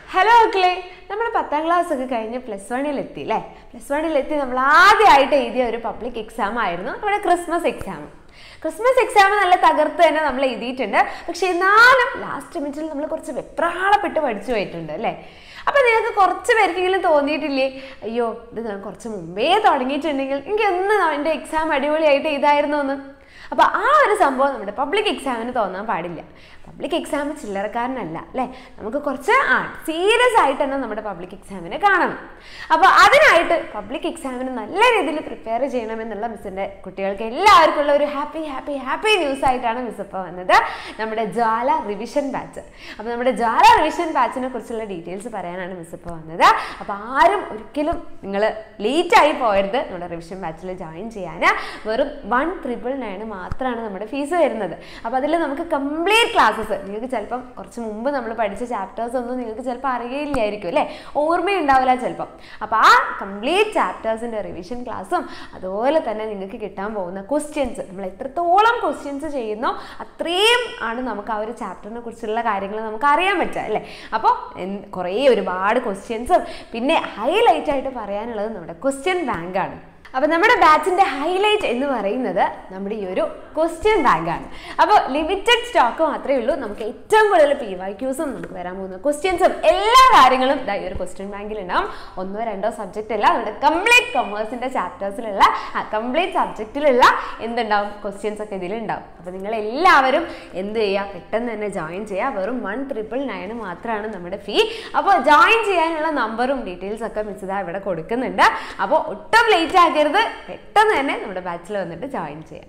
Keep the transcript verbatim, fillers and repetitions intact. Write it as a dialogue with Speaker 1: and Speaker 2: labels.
Speaker 1: Hello, Clay. We have ten class plus one letti le plus one letti nammal ആദ്യമായിട്ട് എഴുതിയ ഒരു public exam ആയിരുന്നു നമ്മുടെ Christmas exam Christmas exam നല്ല തകർത്ത് തന്നെ നമ്മൾ എഴുതിയിട്ടുണ്ട് പക്ഷേ എന്നാലും ലാസ്റ്റ് മിനിറ്റിൽ നമ്മൾ കുറച്ച് വെപ്രാളപ്പെട്ട് പഠിച്ചു പോയിട്ടുണ്ട് അല്ലേ അപ്പോൾ നിങ്ങൾക്ക് കുറച്ച് പേർക്കെങ്കിലും തോന്നിയിട്ടില്ലേ അയ്യോ ഇത് ഞാൻ കുറച്ച് മുമ്പേ തുടങ്ങിയിട്ടുണ്ടെങ്കിൽ എനിക്ക് ഒന്ന് എൻ്റെ എക്സാം അടിപൊളിയായിട്ട് എഴുതായിരുന്നു എന്ന് അപ്പോൾ ആ ഒരു സംഭവം നമ്മുടെ പബ്ലിക് എക്സാമിന് തോന്നാൻ പാടില്ല പബ്ലിക് എക്സാം ചില്ലറക്കാരനല്ല അല്ലേ നമുക്ക് കുറച്ച് ആ സീരിയസ് ആയിട്ട് തന്നെ നമ്മുടെ പബ്ലിക് എക്സാമിനെ കാണണം അപ്പോൾ അതിനായിട്ട് പബ്ലിക് എക്സാമിന് നല്ല രീതിയിൽ പ്രിപ്പയർ ചെയ്യണമെന്നുള്ള മിസ്സിൻ്റെ കുട്ടികൾക്ക് എല്ലാവർക്കും ഉള്ള ഒരു ഹാപ്പി ഹാപ്പി ഹാപ്പി ന്യൂസ് ആയിട്ടാണ് മിസ് ഇപ്പോൾ വന്നത് നമ്മുടെ ജ്വാല റിവിഷൻ ബാച്ച് അപ്പോൾ നമ്മുടെ ജ്വാല റിവിഷൻ ബാച്ചിനെ കുറിച്ചുള്ള ഡീറ്റെയിൽസ് പറയാനാണ് മിസ് ഇപ്പോൾ വന്നത് അപ്പോൾ ആരും ഒരിക്കലും നിങ്ങൾ ലേറ്റായി പോയരുത് നമ്മുടെ റിവിഷൻ ബാച്ചിൽ ജോയിൻ ചെയ്യാൻ വെറും വൺ ട്രിപ്പിൾ നയൻ മാത്രമാണ് നമ്മുടെ ഫീസ് വരുന്നത് അപ്പോൾ അതിൽ നമുക്ക് കംപ്ലീറ്റ് ക്ലാസ്സസ് നിങ്ങൾക്ക് ചിലപ്പം കുറച്ച് മുമ്പ് നമ്മൾ പഠിച്ച ചാപ്റ്റേഴ്സ് ഒന്നും നിങ്ങൾക്ക് ചിലപ്പോൾ അറിയില്ലായിരിക്കും അല്ലേ ഓർമ്മയുണ്ടാവില്ല ചിലപ്പം അപ്പോൾ ആ കംപ്ലീറ്റ് ചാപ്റ്റേഴ്സിൻ്റെ റിവിഷൻ ക്ലാസ്സും അതുപോലെ തന്നെ നിങ്ങൾക്ക് കിട്ടാൻ പോകുന്ന ക്വസ്റ്റ്യൻസ് നമ്മൾ എത്രത്തോളം ക്വസ്റ്റ്യൻസ് ചെയ്യുന്നോ അത്രയും ആണ് നമുക്ക് ആ ഒരു ചാപ്റ്ററിനെ കുറിച്ചുള്ള കാര്യങ്ങൾ നമുക്ക് അറിയാൻ പറ്റുക അല്ലേ അപ്പോൾ കുറേ ഒരുപാട് ക്വസ്റ്റ്യൻസും പിന്നെ ഹൈലൈറ്റ് ആയിട്ട് പറയാനുള്ളത് നമ്മുടെ ക്വസ്റ്റ്യൻ ബാങ്കാണ് അപ്പോൾ നമ്മുടെ ബാച്ചിൻ്റെ ഹൈലൈറ്റ് എന്ന് പറയുന്നത് നമ്മുടെ ഈ ഒരു ക്വസ്റ്റ്യൻ ബാങ്കാണ് അപ്പോൾ ലിമിറ്റഡ് സ്റ്റോക്ക് മാത്രമേ ഉള്ളൂ നമുക്ക് ഏറ്റവും കൂടുതൽ പി വൈ ക്യൂസും നമുക്ക് വരാൻ പോകുന്ന ക്വസ്റ്റ്യൻസും എല്ലാ കാര്യങ്ങളും ഈ ഒരു ക്വസ്റ്റ്യൻ ബാങ്കിൽ ഉണ്ടാവും ഒന്നോ രണ്ടോ സബ്ജക്റ്റ് അല്ല നമ്മുടെ കംപ്ലീറ്റ് കൊമേഴ്സിൻ്റെ ചാപ്റ്റേഴ്സിലുള്ള ആ കംപ്ലീറ്റ് സബ്ജക്റ്റിലുള്ള എന്തുണ്ടാവും ക്വസ്റ്റ്യൻസ് ഒക്കെ ഇതിലുണ്ടാവും അപ്പോൾ നിങ്ങൾ എല്ലാവരും എന്ത് ചെയ്യുക പെട്ടെന്ന് തന്നെ ജോയിൻ ചെയ്യുക വെറും വൺ ട്രിപ്പിൾ നയൻ മാത്രമാണ് നമ്മുടെ ഫീ അപ്പോൾ ജോയിൻ ചെയ്യാനുള്ള നമ്പറും ഡീറ്റെയിൽസ് ഒക്കെ മിസ് ഇതാ ഇവിടെ കൊടുക്കുന്നുണ്ട് അപ്പോൾ ഒട്ടും ലേറ്റ് ആക്കി പെട്ടെന്ന് തന്നെ നമ്മുടെ ബാച്ചിൽ വന്നിട്ട് ജോയിൻ ചെയ്യാം